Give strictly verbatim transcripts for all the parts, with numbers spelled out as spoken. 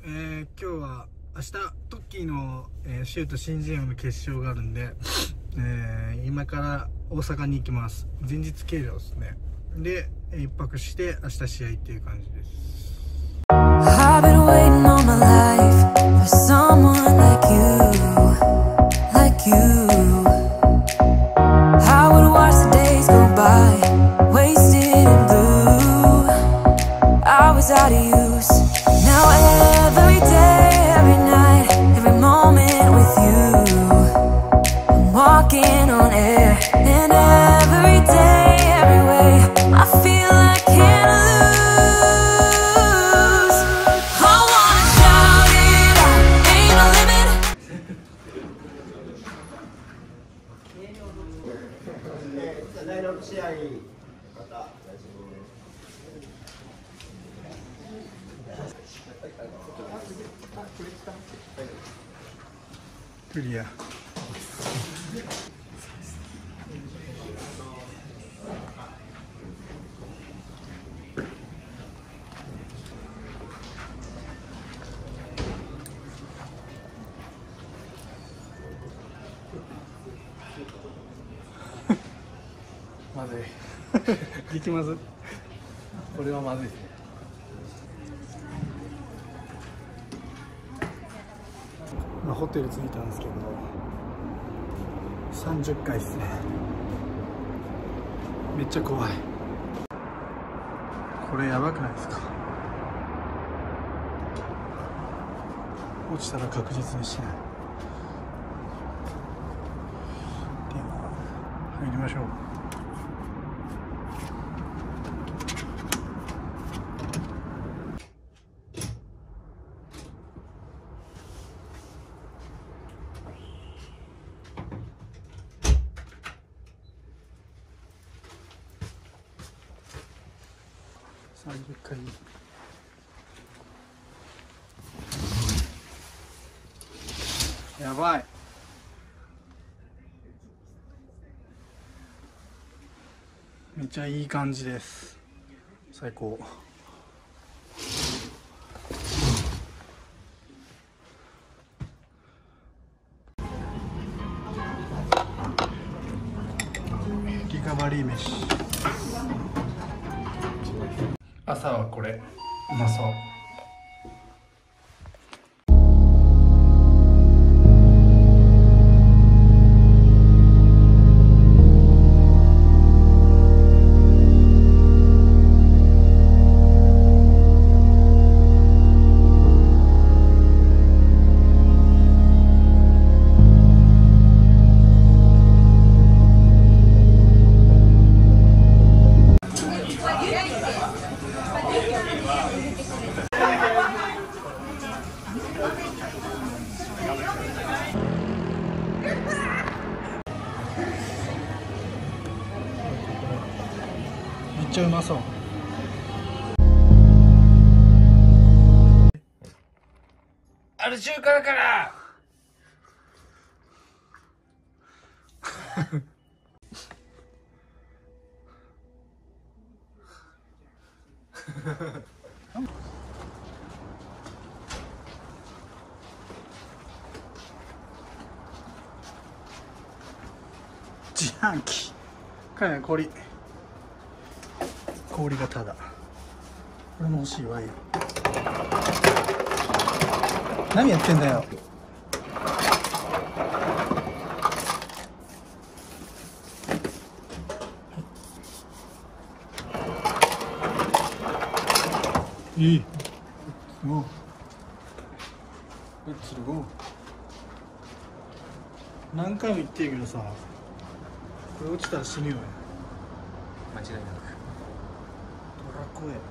えー、今日は明日トッキーの、えー、シュート新人王の決勝があるんで、えー、今から大阪に行きます。前日計量ですね。で一泊して明日試合っていう感じです。I've been waiting all my life for someone like you, like you. I would watch the days go by, wasted in blue. I was out of use. Now every day, every night, every moment with you, I'm walking on air. And every day, every way, I feel I can't lose. I wanna shout it out, ain't no limit. だいろく試合クリア。まずい。激まず。これはまずいですね。まあ、ホテル着いたんですけどさんじゅっかいですね。めっちゃ怖い。これやばくないですか。落ちたら確実にしない。では入りましょう。さんじゅっかい。やばい。めっちゃいい感じです。最高。リカバリー飯。朝はこれうまそう。めっちゃうまそう。 ある中華から自販機。かなり氷。氷がただ。これも欲しいわよ。何やってんだよ。いい。ゴー。レッツゴー。何回も言ってるけどさ、これ落ちたら死ぬよね。 間違いなく。 ドラコエ。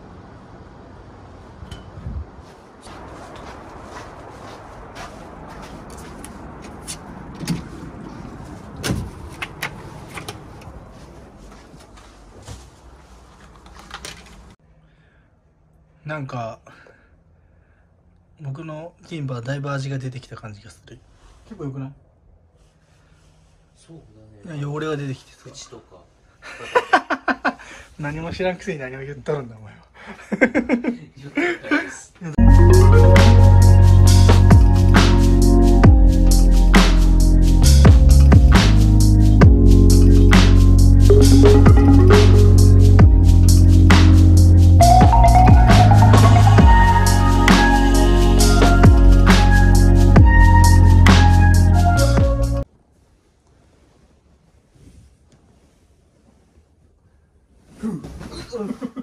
なんか僕のキンパはだいぶ味が出てきた感じがする。結構良くない？ そうだね。 いや汚れが出てきてさ。 口とか。 何も知らんくせに何を言っとるんだお前は。 よかったです。 う